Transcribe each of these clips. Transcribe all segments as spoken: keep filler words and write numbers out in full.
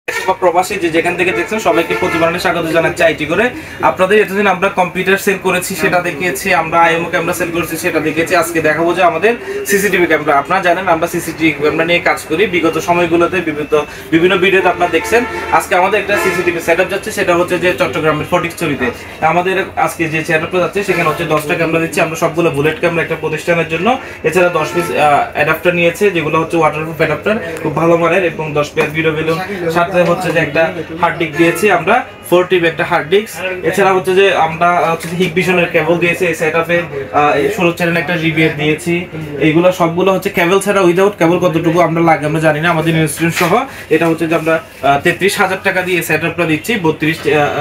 প্রবাসী যে যেখান থেকে দেখছেন সবাইকে প্রতিবারণে স্বাগত জানাচ্ছি আইটি করে। আপনাদের এতদিন আমরা কম্পিউটার সেল করেছি সেটা দেখিয়েছি, আমরা আইএমও ক্যামেরা সেল করেছি সেটা দেখিয়েছি। আজকে দেখাবো যে আমাদের সিসিটিভি ক্যামেরা। আপনারা জানেন আমরা সিসিটিভি ক্যামেরা নিয়ে কাজ করি বিগত সময়গুলোতে, বিভিন্ন বিভিন্ন ভিডিওতে আপনারা দেখছেন। আজকে আমাদের একটা সিসিটিভি সেটআপ যাচ্ছে, সেটা হচ্ছে যে চট্টগ্রামের ফটিকছড়িতে। আমাদের আজকে যে সেটআপটা যাচ্ছে সেখানে হচ্ছে দশটা ক্যামেরা দিচ্ছি আমরা, সবগুলো বুলেট ক্যামেরা একটা প্রতিষ্ঠানের জন্য। এছাড়া দশ পিস অ্যাডাপ্টার নিয়েছে যেগুলো হচ্ছে ওয়াটারপ্রুফ অ্যাডাপ্টার, খুব ভালো মানের, এবং দশ পিস ভিডিও বেলুন, সাথে হচ্ছে যে একটা হার্ড ডিস্ক দিয়েছি আমরা, ফোর টিবি একটা হার্ড ডিস্ক। এছাড়া হচ্ছে যে আমরা হচ্ছে হিগভিশনের কেবল দিয়েছি এই সেটআপে, ষোলো চ্যানেল একটা রিবিএর দিয়েছি। এইগুলো সবগুলো হচ্ছে কেবল ছাড়া, উইদাউট কেবল কতটুকু আমরা লাগে আমরা জানি না, আমাদের ইনস্ট্রুমেন্ট সহ। এটা হচ্ছে যে আমরা তেত্রিশ হাজার টাকা দিয়ে সেটআপটা দিচ্ছি, বত্রিশ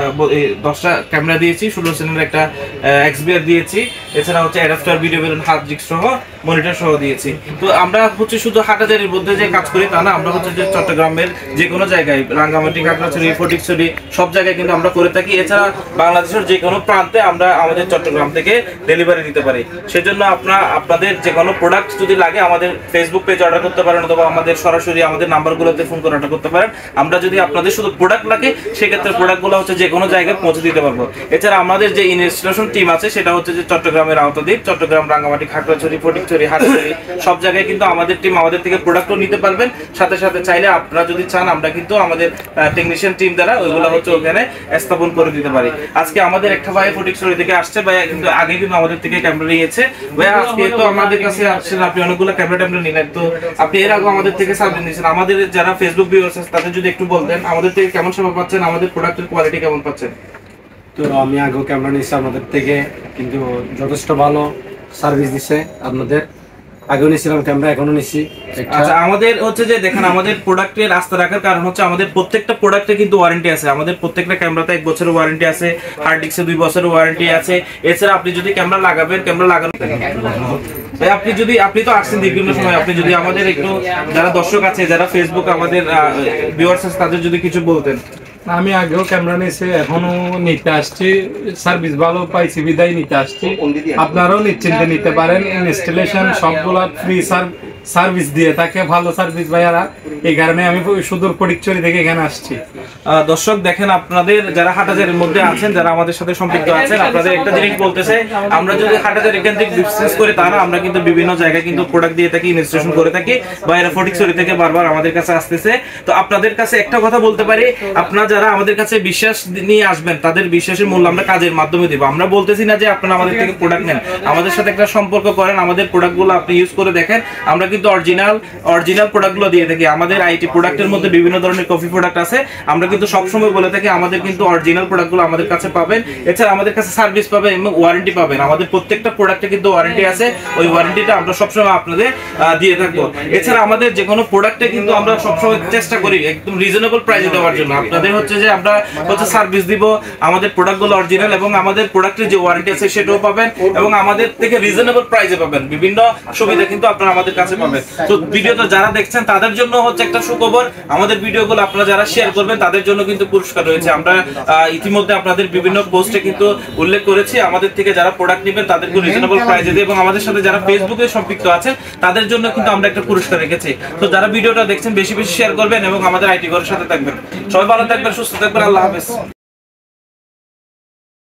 দশটা ক্যামেরা দিয়েছি, ষোলো চ্যানেল একটা এক্সবিআর দিয়েছি। এছাড়া হচ্ছে adapter, video balun, hard disk সহ, মনিটর সহ দিয়েছি। তো আমরা হচ্ছে শুধু হাটহাজারীর মধ্যে যে কাজ করি তা না, আমরা হচ্ছে যে চট্টগ্রামের যে কোনো জায়গায়, রাঙ্গামাটি, খাগড়াছড়ি, ফটিকছড়ি সব জায়গায় কিন্তু আমরা করে থাকি। এছাড়া বাংলাদেশের যে কোনো প্রান্তে আমরা আমাদের চট্টগ্রাম থেকে ডেলিভারি দিতে পারি। সেজন্য আপনার আপনাদের যে কোনো প্রোডাক্ট যদি লাগে আমাদের ফেসবুক পেজে অর্ডার করতে পারেন, অথবা আমাদের সরাসরি আমাদের নাম্বারগুলোতে ফোন করে অর্ডার করতে পারেন। আমরা যদি আপনাদের শুধু প্রোডাক্ট লাগে সেক্ষেত্রে প্রোডাক্টগুলো হচ্ছে যে কোনো জায়গায় পৌঁছে দিতে পারবো। এছাড়া আমাদের যে ইনস্টলেশন টিম আছে সেটা হচ্ছে যে চট্টগ্রামের আওতাধীন, চট্টগ্রাম, রাঙ্গামাটি, খাগড়াছড়ি, ফটিকছড়ি, হাটহাজারী সব জায়গায় কিন্তু আমাদের টিম আমাদের থেকে প্রোডাক্টও নিতে পারবেন। সাথে সাথে চাইলে আপনারা যদি চান আমরা কিন্তু আমাদের টেকনিশিয়ান টিম দ্বারা ওইগুলো হচ্ছে ওখানে স্থাপন করে দিতে পারি। আজকে আমাদের একটা ভাই ফটিকছড়ি থেকে আসছে, ভাইয়া কিন্তু আগে কিন্তু আমাদের থেকে ক্যামেরা নিয়েছে। ভাইয়া আজকে তো আমাদের কাছে আসছেন, আপনি অনেকগুলো ক্যামেরা ট্যামেরা নিলেন, তো আপনি এর আগে আমাদের থেকে সার্ভিস নিয়েছেন। আমাদের যারা ফেসবুক ভিউয়ার্স আছে তাদের যদি একটু বলতেন আমাদের থেকে কেমন সেবা পাচ্ছেন, আমাদের প্রোডাক্টের কোয়ালিটি কেমন পাচ্ছেন। তো আমি আগেও ক্যামেরা নিয়েছি আমাদের থেকে, কিন্তু যথেষ্ট ভালো সার্ভিস দিচ্ছে আপনাদের। আগেও নিয়েছিলাম ক্যামেরা, এখনো নিচ্ছি। আচ্ছা, আমাদের হচ্ছে যে দেখেন আমাদের প্রোডাক্টের আস্থা রাখার কারণ হচ্ছে আমাদের প্রত্যেকটা প্রোডাক্টে কিন্তু ওয়ারেন্টি আছে। আমাদের প্রত্যেকটা ক্যামেরাতে এক বছরের ওয়ারেন্টি আছে, হার্ড ডিস্কে দুই বছরের ওয়ারেন্টি আছে। এছাড়া আপনি যদি ক্যামেরা লাগাবেন, ক্যামেরা লাগানো আপনি যদি আপনি তো আসছেন বিভিন্ন সময়, আপনি যদি আমাদের একটু যারা দর্শক আছে, যারা ফেসবুক আমাদের ভিউয়ার্স আছে তাদের যদি কিছু বলতেন। আমি আগেও ক্যামেরা নিয়েছি, এখনো নিতে আসছি, সার্ভিস ভালো পাইছি বিদায় নিতে আসছি। আপনারাও নিশ্চিন্তে নিতে পারেন, ইনস্টলেশন সবগুলা ফ্রি সার্ভিস দিয়ে থাকে, ভালো সার্ভিস ভাইয়ারা। এই কারণে আমি সুদূর ফটিকছড়ি থেকে এখানে আসছি। দর্শক দেখেন, আপনাদের যারা হাটহাজারীর মধ্যে আছেন, যারা আমাদের সাথে সম্পৃক্ত আছেন, আপনাদের একটা জিনিস বলতেছে, আমরা যদি হাটহাজারী এখান থেকে বিজনেস করি তা না, আমরা কিন্তু বিভিন্ন জায়গায় কিন্তু প্রোডাক্ট দিয়ে থাকি, ইনস্টলেশন করে থাকি। ভাইয়ারা ফটিকছড়ি থেকে বারবার আমাদের কাছে আসতেছে। তো আপনাদের কাছে একটা কথা বলতে পারি, আপনারা যারা আমাদের কাছে বিশ্বাস নিয়ে আসবেন তাদের বিশ্বাসের মূল্য আমরা কাজের মাধ্যমে দিব। আমরা বলতেছি না যে আপনারা আমাদের থেকে প্রোডাক্ট নেন, আমাদের সাথে একটা সম্পর্ক করেন, আমাদের প্রোডাক্টগুলো আপনি ইউজ করে দেখেন। আমরা কিন্তু অরিজিনাল অরিজিনাল প্রোডাক্টগুলো দিয়ে থাকি। আমাদের আইটি প্রোডাক্টের মধ্যে বিভিন্ন ধরনের কফি প্রোডাক্ট আছে, আমরা কিন্তু সবসময় বলে থাকি আমাদের কিন্তু অরিজিনাল প্রোডাক্টগুলো আমাদের কাছে পাবেন। এছাড়া আমাদের কাছে সার্ভিস পাবেন এবং ওয়ারেন্টি পাবেন। আমাদের প্রত্যেকটা প্রোডাক্টে কিন্তু ওয়ারেন্টি আছে, ওই ওয়ারেন্টিটা আমরা সবসময় আপনাদের দিয়ে থাকবো। এছাড়া আমাদের যে কোনো প্রোডাক্টে কিন্তু আমরা সবসময় চেষ্টা করি একদম রিজনেবল প্রাইসে দেওয়ার জন্য। আপনাদের হচ্ছে যে আমরা হচ্ছে সার্ভিস দিব, আমাদের প্রোডাক্টগুলো অরিজিনাল এবং আমাদের প্রোডাক্টের যে ওয়ারেন্টি আছে সেটাও পাবেন, এবং আমাদের থেকে রিজনেবল প্রাইসে পাবেন। বিভিন্ন সুবিধা কিন্তু আপনারা আমাদের কাছে পাবেন। তো ভিডিওটা যারা দেখছেন তাদের জন্য হচ্ছে একটা সুখবর, আমাদের ভিডিওগুলো আপনারা যারা শেয়ার করবেন তাদের জন্য কিন্তু পুরস্কার রয়েছে। আমরা ইতিমধ্যে আপনাদের বিভিন্ন পোস্টে কিন্তু উল্লেখ করেছি, আমাদের থেকে যারা প্রোডাক্ট নেবেন তাদেরকে রিজনেবল প্রাইসে দিই, এবং আমাদের সাথে যারা ফেসবুকে সম্পৃক্ত আছেন তাদের জন্য কিন্তু আমরা একটা পুরস্কার রেখেছি। তো যারা ভিডিওটা দেখছেন বেশি বেশি শেয়ার করবেন এবং আমাদের আইটি ঘরের সাথে থাকবেন। সবাই ভালো থাকবেন, সুস্থ থাকবেন, আল্লাহ হাফেজ।